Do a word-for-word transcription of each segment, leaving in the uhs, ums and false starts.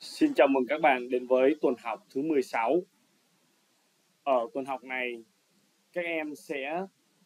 Xin chào mừng các bạn đến với tuần học thứ mười sáu. Ở tuần học này, các em sẽ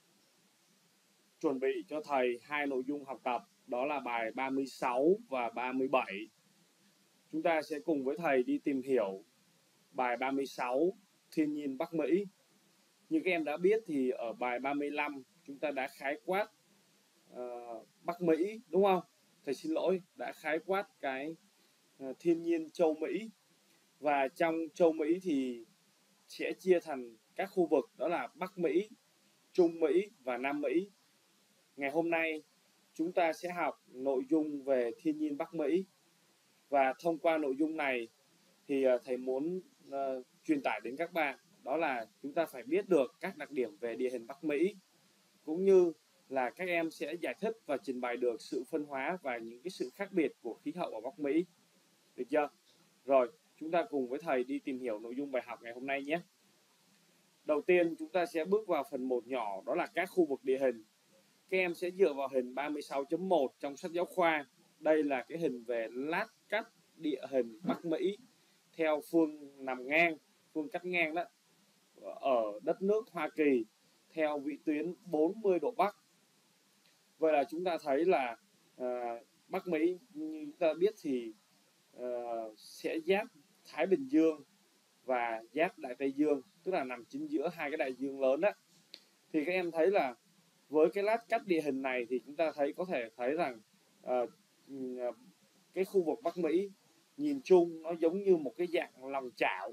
chuẩn bị cho thầy hai nội dung học tập, đó là bài ba mươi sáu và ba mươi bảy. Chúng ta sẽ cùng với thầy đi tìm hiểu bài ba mươi sáu Thiên nhiên Bắc Mỹ. Như các em đã biết thì ở bài ba mươi lăm chúng ta đã khái quát uh, Bắc Mỹ, đúng không? Thầy xin lỗi, đã khái quát cái uh, thiên nhiên châu Mỹ. Và trong châu Mỹ thì sẽ chia thành các khu vực, đó là Bắc Mỹ, Trung Mỹ và Nam Mỹ. Ngày hôm nay chúng ta sẽ học nội dung về thiên nhiên Bắc Mỹ, và thông qua nội dung này thì thầy muốn uh, truyền tải đến các bạn, đó là chúng ta phải biết được các đặc điểm về địa hình Bắc Mỹ, cũng như là các em sẽ giải thích và trình bày được sự phân hóa và những cái sự khác biệt của khí hậu ở Bắc Mỹ. Được chưa? Rồi, chúng ta cùng với thầy đi tìm hiểu nội dung bài học ngày hôm nay nhé. Đầu tiên chúng ta sẽ bước vào phần một nhỏ, đó là các khu vực địa hình. Các em sẽ dựa vào hình ba mươi sáu chấm một trong sách giáo khoa. Đây là cái hình về lát cắt địa hình Bắc Mỹ theo phương nằm ngang, phương cắt ngang đó, ở đất nước Hoa Kỳ theo vĩ tuyến bốn mươi độ Bắc. Vậy là chúng ta thấy là à, Bắc Mỹ như chúng ta biết thì à, sẽ giáp Thái Bình Dương và giáp Đại Tây Dương, tức là nằm chính giữa hai cái đại dương lớn đó. Thì các em thấy là với cái lát cắt địa hình này thì chúng ta thấy có thể thấy rằng uh, cái khu vực Bắc Mỹ nhìn chung nó giống như một cái dạng lòng chảo.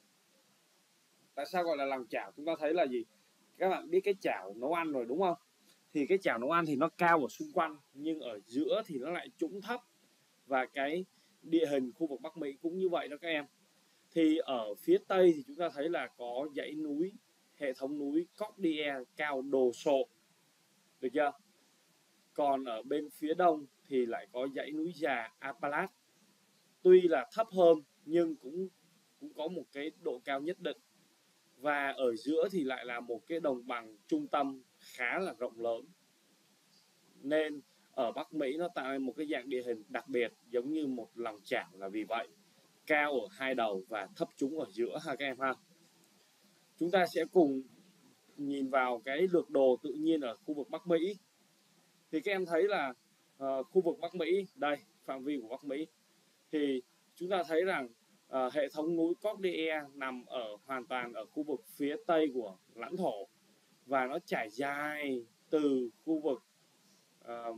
Tại sao gọi là lòng chảo? Chúng ta thấy là gì? Các bạn biết cái chảo nấu ăn rồi đúng không? Thì cái chảo nấu ăn thì nó cao ở xung quanh, nhưng ở giữa thì nó lại trũng thấp. Và cái địa hình khu vực Bắc Mỹ cũng như vậy đó các em. Thì ở phía Tây thì chúng ta thấy là có dãy núi, hệ thống núi Cordillera cao đồ sộ. Được chưa? Còn ở bên phía Đông thì lại có dãy núi già Appalachia. Tuy là thấp hơn nhưng cũng, cũng có một cái độ cao nhất định. Và ở giữa thì lại là một cái đồng bằng trung tâm khá là rộng lớn. Nên ở Bắc Mỹ nó tạo nên một cái dạng địa hình đặc biệt, giống như một lòng chảo là vì vậy. Cao ở hai đầu và thấp trũng ở giữa ha các em ha. Chúng ta sẽ cùng nhìn vào cái lược đồ tự nhiên ở khu vực Bắc Mỹ. Thì các em thấy là uh, khu vực Bắc Mỹ, đây phạm vi của Bắc Mỹ, thì chúng ta thấy rằng uh, hệ thống núi Cordillera nằm ở hoàn toàn ở khu vực phía Tây của lãnh thổ, và nó trải dài từ khu vực uh,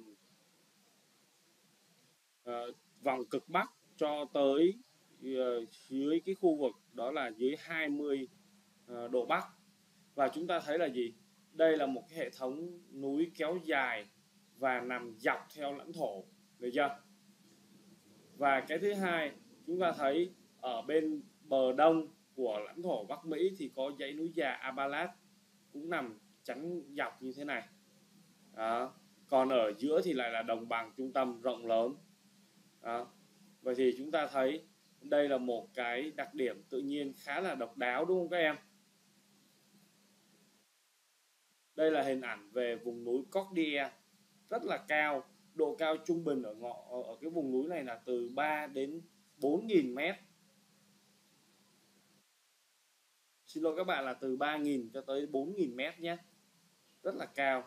uh, vòng cực Bắc cho tới uh, dưới cái khu vực đó là dưới hai mươi uh, độ Bắc. Và chúng ta thấy là gì? Đây là một cái hệ thống núi kéo dài và nằm dọc theo lãnh thổ, được chưa? Và cái thứ hai, chúng ta thấy ở bên bờ đông của lãnh thổ Bắc Mỹ thì có dãy núi già Appalachia cũng nằm chắn dọc như thế này. Đó. Còn ở giữa thì lại là đồng bằng trung tâm rộng lớn. Đó. Vậy thì chúng ta thấy đây là một cái đặc điểm tự nhiên khá là độc đáo, đúng không các em? Đây là hình ảnh về vùng núi Cordillera, rất là cao. Độ cao trung bình ở ngõ ở cái vùng núi này là từ ba đến bốn nghìn mét. Xin lỗi các bạn, là từ ba nghìn cho tới bốn nghìn mét nhé. Rất là cao.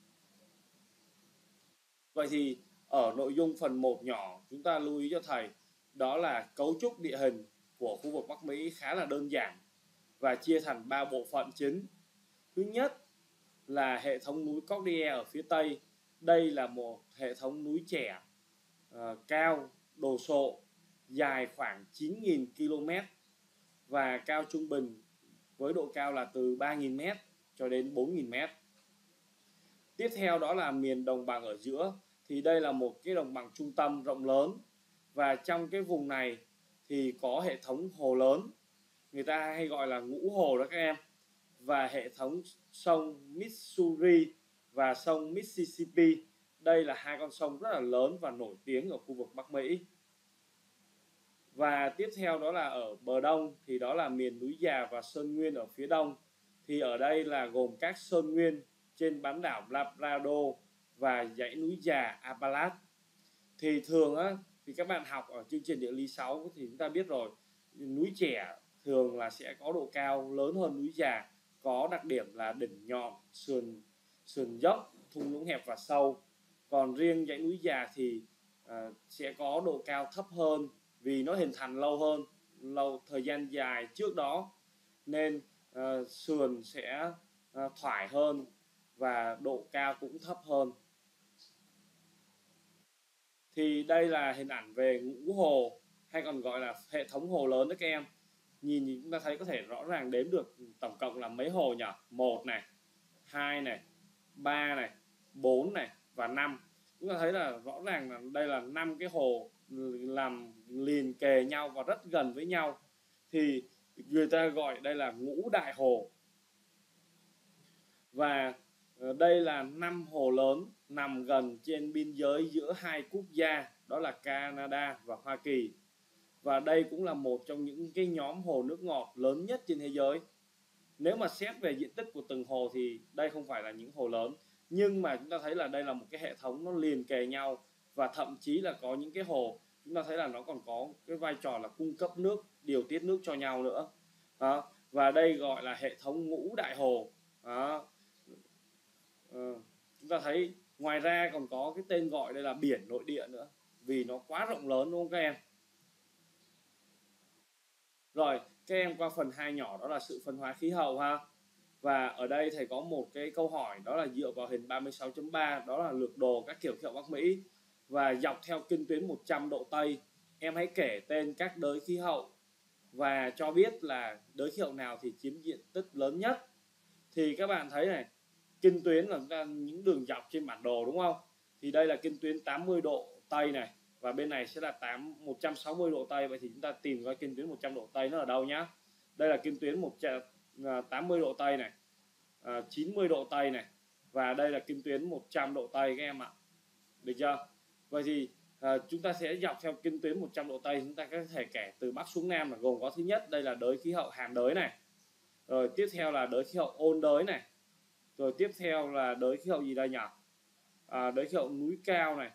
Vậy thì ở nội dung phần một nhỏ, chúng ta lưu ý cho thầy, đó là cấu trúc địa hình của khu vực Bắc Mỹ khá là đơn giản và chia thành ba bộ phận chính. Thứ nhất là hệ thống núi Cordillera ở phía Tây. Đây là một hệ thống núi trẻ uh, cao, đồ sộ, dài khoảng chín nghìn ki lô mét và cao trung bình với độ cao là từ ba nghìn mét cho đến bốn nghìn mét. Tiếp theo đó là miền đồng bằng ở giữa. Thì đây là một cái đồng bằng trung tâm rộng lớn, và trong cái vùng này thì có hệ thống hồ lớn, người ta hay gọi là ngũ hồ đó các em, và hệ thống sông Missouri và sông Mississippi. Đây là hai con sông rất là lớn và nổi tiếng ở khu vực Bắc Mỹ. Và tiếp theo đó là ở bờ đông thì đó là miền núi già và sơn nguyên ở phía đông. Thì ở đây là gồm các sơn nguyên trên bán đảo Labrador và dãy núi già Appalachia. Thì thường á, thì các bạn học ở chương trình địa lý sáu thì chúng ta biết rồi, núi Chẻ thường là sẽ có độ cao lớn hơn núi Già, có đặc điểm là đỉnh nhọn, sườn sườn dốc, thung lũng hẹp và sâu. Còn riêng dãy núi Già thì uh, sẽ có độ cao thấp hơn vì nó hình thành lâu hơn, lâu thời gian dài trước đó, nên uh, sườn sẽ uh, thoải hơn và độ cao cũng thấp hơn. Thì đây là hình ảnh về ngũ hồ, hay còn gọi là hệ thống hồ lớn đó các em. Nhìn thì chúng ta thấy có thể rõ ràng đếm được tổng cộng là mấy hồ nhỉ? Một này, hai này, ba này, bốn này và năm. Chúng ta thấy là rõ ràng là đây là năm cái hồ làm liền kề nhau và rất gần với nhau, thì người ta gọi đây là ngũ đại hồ. Và đây là năm hồ lớn nằm gần trên biên giới giữa hai quốc gia, đó là Canada và Hoa Kỳ. Và đây cũng là một trong những cái nhóm hồ nước ngọt lớn nhất trên thế giới. Nếu mà xét về diện tích của từng hồ thì đây không phải là những hồ lớn, nhưng mà chúng ta thấy là đây là một cái hệ thống nó liền kề nhau, và thậm chí là có những cái hồ chúng ta thấy là nó còn có cái vai trò là cung cấp nước, điều tiết nước cho nhau nữa. Đó. Và đây gọi là hệ thống ngũ đại hồ. Đó. À, chúng ta thấy ngoài ra còn có cái tên gọi đây là biển nội địa nữa, vì nó quá rộng lớn, đúng không các em? Rồi, các em qua phần hai nhỏ, đó là sự phân hóa khí hậu ha. Và ở đây thầy có một cái câu hỏi, đó là dựa vào hình ba mươi sáu chấm ba, đó là lược đồ các kiểu khí hậu Bắc Mỹ. Và dọc theo kinh tuyến một trăm độ Tây, em hãy kể tên các đới khí hậu và cho biết là đới khí hậu nào thì chiếm diện tích lớn nhất. Thì các bạn thấy này, kinh tuyến là chúng ta những đường dọc trên bản đồ, đúng không? Thì đây là kinh tuyến tám mươi độ Tây này, và bên này sẽ là tám một trăm sáu mươi độ Tây. Vậy thì chúng ta tìm coi kinh tuyến một trăm độ Tây nó ở đâu nhá. Đây là kinh tuyến một trăm tám mươi độ Tây này, à, chín mươi độ Tây này, và đây là kinh tuyến một trăm độ Tây các em ạ. Được chưa? Vậy thì à, chúng ta sẽ dọc theo kinh tuyến một trăm độ Tây, chúng ta có thể kể từ Bắc xuống Nam, là gồm có thứ nhất đây là đới khí hậu hàn đới này, rồi tiếp theo là đới khí hậu ôn đới này, rồi tiếp theo là đới khí hậu gì đây nhỉ? À, đới khí hậu núi cao này,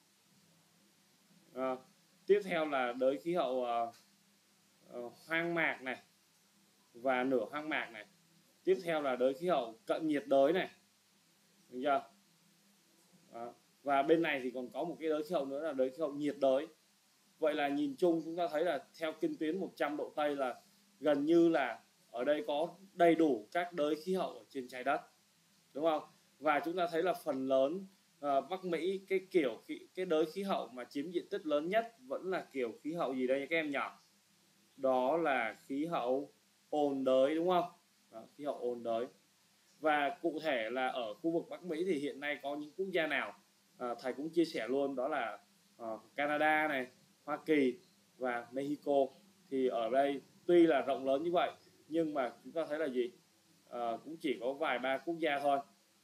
à, tiếp theo là đới khí hậu uh, uh, hoang mạc này và nửa hoang mạc này, tiếp theo là đới khí hậu cận nhiệt đới này, được chưa? Đó. Và bên này thì còn có một cái đới khí hậu nữa là đới khí hậu nhiệt đới. Vậy là nhìn chung chúng ta thấy là theo kinh tuyến một trăm độ Tây là gần như là ở đây có đầy đủ các đới khí hậu ở trên trái đất, đúng không? Và chúng ta thấy là phần lớn uh, Bắc Mỹ cái kiểu cái đới khí hậu mà chiếm diện tích lớn nhất vẫn là kiểu khí hậu gì đây các em nhỉ? Đó là khí hậu ôn đới, đúng không? Đó, khí hậu ôn đới. Và cụ thể là ở khu vực Bắc Mỹ thì hiện nay có những quốc gia nào? À, thầy cũng chia sẻ luôn, đó là uh, Canada này, Hoa Kỳ và Mexico. Thì ở đây tuy là rộng lớn như vậy, nhưng mà chúng ta thấy là gì? À, cũng chỉ có vài ba quốc gia thôi.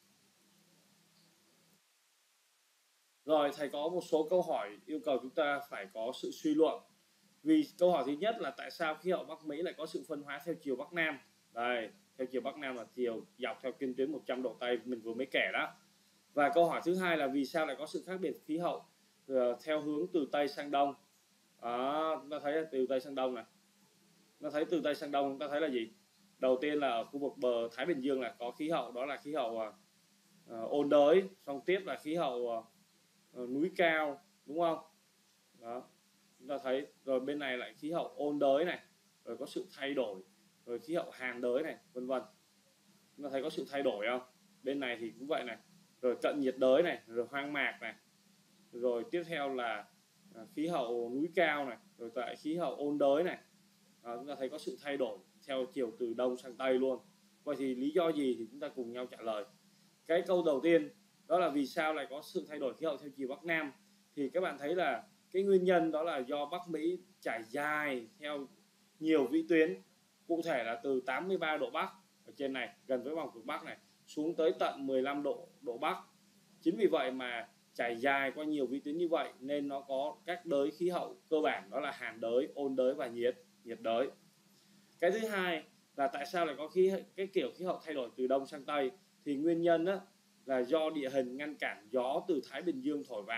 Rồi, thầy có một số câu hỏi yêu cầu chúng ta phải có sự suy luận. Vì câu hỏi thứ nhất là tại sao khí hậu Bắc Mỹ lại có sự phân hóa theo chiều Bắc Nam? Đây, theo chiều Bắc Nam là chiều dọc theo kinh tuyến một trăm độ Tây mình vừa mới kể đó. Và câu hỏi thứ hai là vì sao lại có sự khác biệt khí hậu uh, theo hướng từ Tây sang Đông? Đó, chúng ta thấy từ Tây sang Đông này. Chúng ta thấy từ Tây sang Đông, chúng ta thấy là gì? Đầu tiên là ở khu vực bờ Thái Bình Dương là có khí hậu, đó là khí hậu uh, ôn đới, xong tiếp là khí hậu uh, núi cao, đúng không? Đó, chúng ta thấy rồi bên này lại khí hậu ôn đới này, rồi có sự thay đổi, rồi khí hậu hàn đới này, vân vân. Chúng ta thấy có sự thay đổi không? Bên này thì cũng vậy này, rồi cận nhiệt đới này, rồi hoang mạc này, rồi tiếp theo là uh, khí hậu núi cao này, rồi tại khí hậu ôn đới này. Đó, chúng ta thấy có sự thay đổi theo chiều từ Đông sang Tây luôn. Vậy thì lý do gì thì chúng ta cùng nhau trả lời. Cái câu đầu tiên đó là vì sao lại có sự thay đổi khí hậu theo chiều Bắc Nam. Thì các bạn thấy là cái nguyên nhân đó là do Bắc Mỹ trải dài theo nhiều vĩ tuyến, cụ thể là từ tám mươi ba độ Bắc ở trên này gần với vòng cực Bắc này xuống tới tận mười lăm độ độ Bắc. Chính vì vậy mà trải dài qua nhiều vĩ tuyến như vậy nên nó có các đới khí hậu cơ bản, đó là hàn đới, ôn đới và nhiệt nhiệt đới. Cái thứ hai là tại sao lại có khí cái kiểu khí hậu thay đổi từ Đông sang Tây. Thì nguyên nhân đó là do địa hình ngăn cản gió từ Thái Bình Dương thổi vào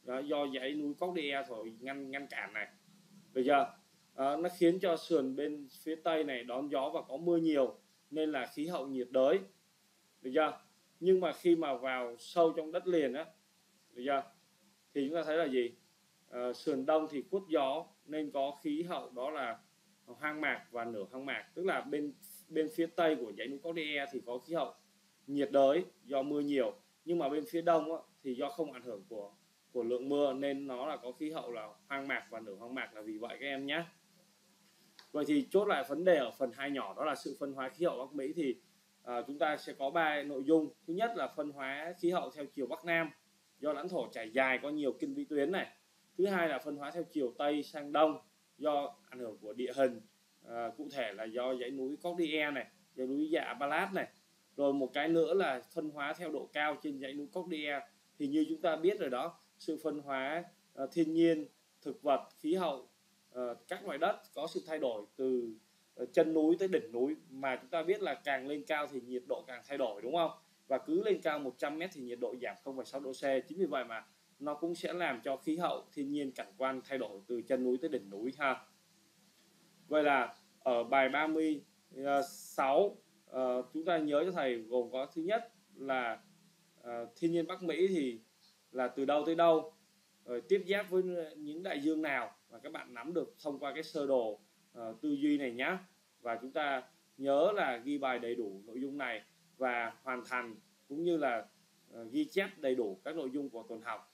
đó, do dãy núi Cordillera thổi ngăn ngăn cản này, được chưa? À, nó khiến cho sườn bên phía tây này đón gió và có mưa nhiều nên là khí hậu nhiệt đới, được chưa? Nhưng mà khi mà vào sâu trong đất liền á, được chưa, thì chúng ta thấy là gì? À, sườn đông thì khuất gió nên có khí hậu đó là hoang mạc và nửa hoang mạc, tức là bên bên phía tây của dãy núi Cordillera thì có khí hậu nhiệt đới do mưa nhiều, nhưng mà bên phía đông á, thì do không ảnh hưởng của của lượng mưa nên nó là có khí hậu là hoang mạc và nửa hoang mạc, là vì vậy các em nhé. Vậy thì chốt lại vấn đề ở phần hai nhỏ đó là sự phân hóa khí hậu Bắc Mỹ, thì à, chúng ta sẽ có ba nội dung. Thứ nhất là phân hóa khí hậu theo chiều Bắc Nam do lãnh thổ trải dài có nhiều kinh vĩ tuyến này. Thứ hai là phân hóa theo chiều Tây sang Đông do ảnh hưởng của địa hình, à, cụ thể là do dãy núi Cordillera này, dãy núi Dạ Balat này. Rồi một cái nữa là phân hóa theo độ cao trên dãy núi Cordillera, thì như chúng ta biết rồi đó, sự phân hóa uh, thiên nhiên, thực vật, khí hậu, uh, các loại đất có sự thay đổi từ uh, chân núi tới đỉnh núi, mà chúng ta biết là càng lên cao thì nhiệt độ càng thay đổi, đúng không? Và cứ lên cao một trăm mét thì nhiệt độ giảm không phẩy sáu độ C. Chính vì vậy mà nó cũng sẽ làm cho khí hậu thiên nhiên cảnh quan thay đổi từ chân núi tới đỉnh núi ha. Vậy là ở bài ba mươi sáu uh, chúng ta nhớ cho thầy gồm có thứ nhất là uh, thiên nhiên Bắc Mỹ thì là từ đâu tới đâu, rồi tiếp giáp với những đại dương nào, và các bạn nắm được thông qua cái sơ đồ uh, tư duy này nhé. Và chúng ta nhớ là ghi bài đầy đủ nội dung này và hoàn thành cũng như là uh, ghi chép đầy đủ các nội dung của tuần học.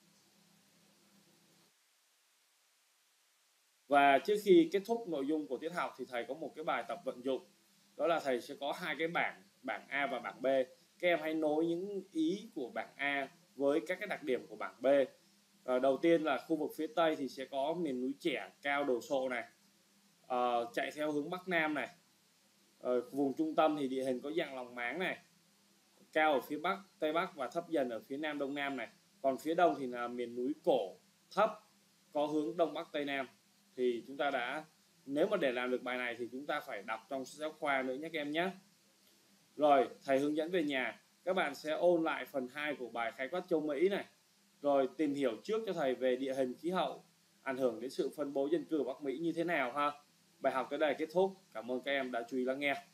Và trước khi kết thúc nội dung của tiết học thì thầy có một cái bài tập vận dụng, đó là thầy sẽ có hai cái bảng, bảng A và bảng B. Các em hãy nối những ý của bảng A với các cái đặc điểm của bảng B. À, đầu tiên là khu vực phía Tây thì sẽ có miền núi trẻ cao đồ sộ này, à, chạy theo hướng Bắc Nam này. À, vùng trung tâm thì địa hình có dạng lòng máng này, cao ở phía Bắc, Tây Bắc và thấp dần ở phía Nam, Đông Nam này. Còn phía Đông thì là miền núi cổ, thấp, có hướng Đông Bắc, Tây Nam. Thì chúng ta đã, nếu mà để làm được bài này thì chúng ta phải đọc trong sách giáo khoa nữa nhé các em nhé. Rồi thầy hướng dẫn về nhà, các bạn sẽ ôn lại phần hai của bài khái quát châu Mỹ này, rồi tìm hiểu trước cho thầy về địa hình khí hậu ảnh hưởng đến sự phân bố dân cư ở Bắc Mỹ như thế nào ha. Bài học tới đây kết thúc. Cảm ơn các em đã chú ý lắng nghe.